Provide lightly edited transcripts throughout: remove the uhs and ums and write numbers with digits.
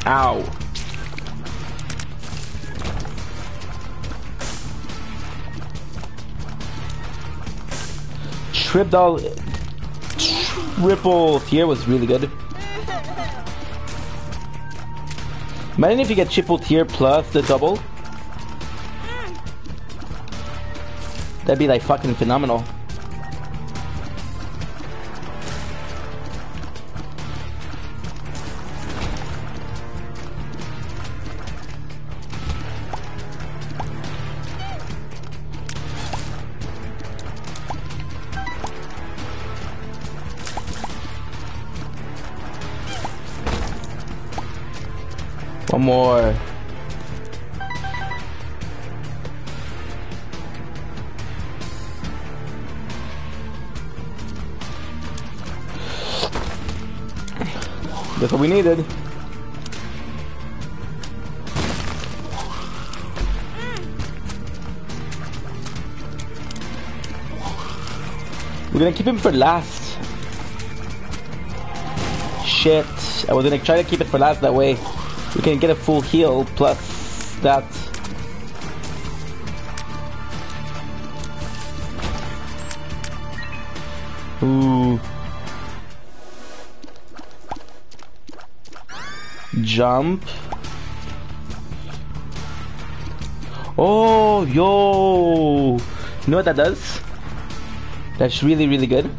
Ow. Triple tier was really good. Imagine if you get triple tier plus the double. That'd be like fucking phenomenal. One more. That's what we needed. We're gonna keep him for last. Shit. I was gonna try to keep it for last, that way we can get a full heal plus that. Ooh. Jump. Oh, yo. You know what that does? That's really, really good.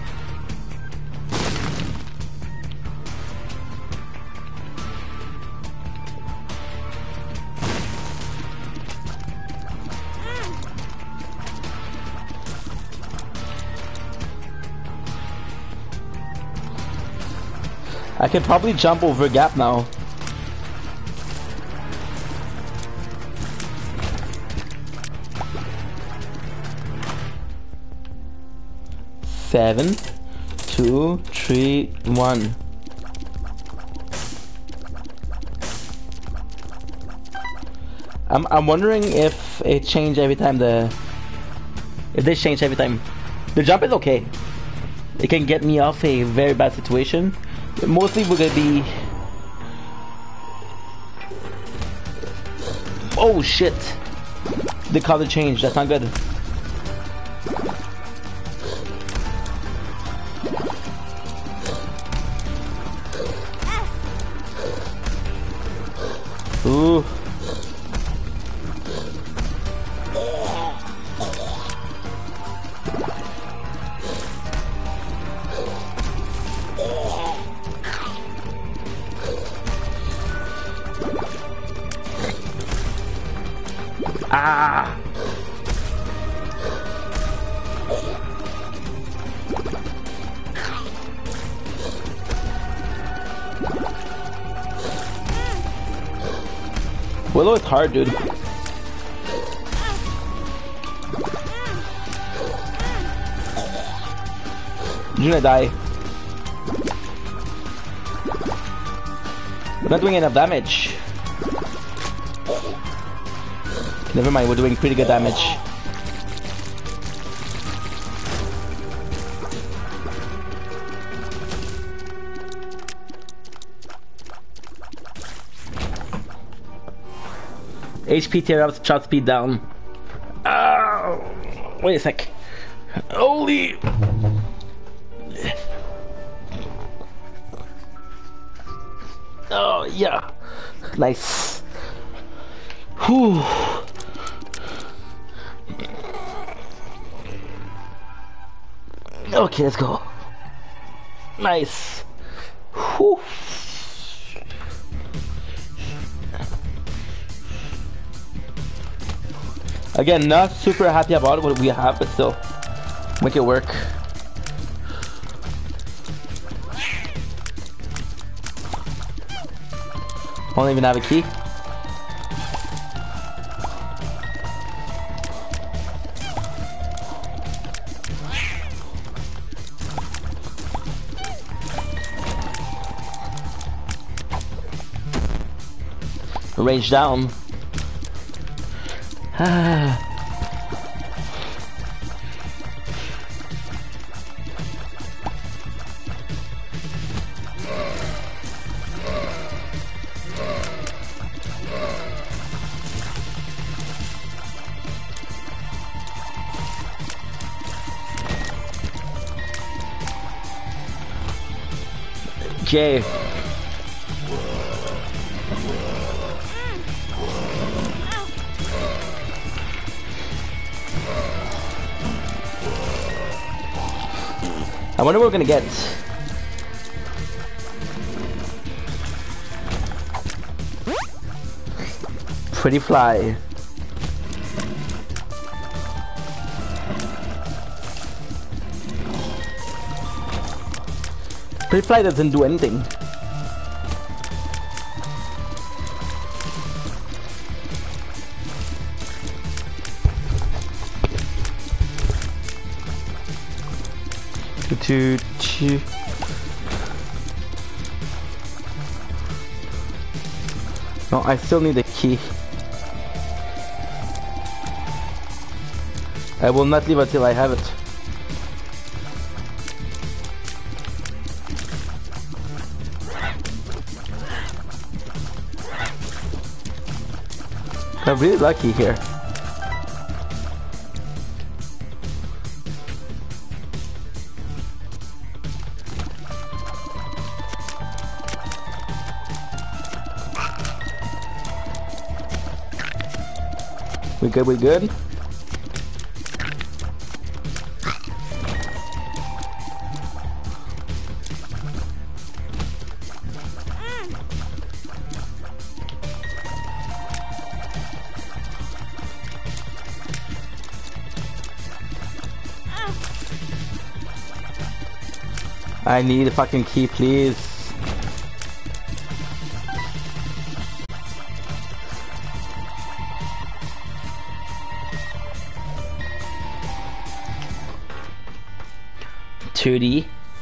I can probably jump over a gap now. Seven, 2, 3, 1. I'm wondering if it changed every time if this changed every time. The jump is okay. It can get me off a very bad situation. Mostly we're gonna be... Oh shit! The color changed, that's not good. Ooh. Ah! Willow is hard, dude. You're gonna die. We're not doing enough damage. Never mind, we're doing pretty good damage. HP tear up, shot speed down. Oh, wait a sec. Holy. Oh yeah, nice. Whew. Okay, let's go. Nice. Whew. Again, not super happy about what we have, but still, make it work. I don't even have a key. Range down. J. I wonder what we're gonna get. Pretty fly. Pretty fly doesn't do anything. No, I still need a key. I will not leave until I have it. I'm really lucky here. We good, we good? I need a fucking key, please. $2D.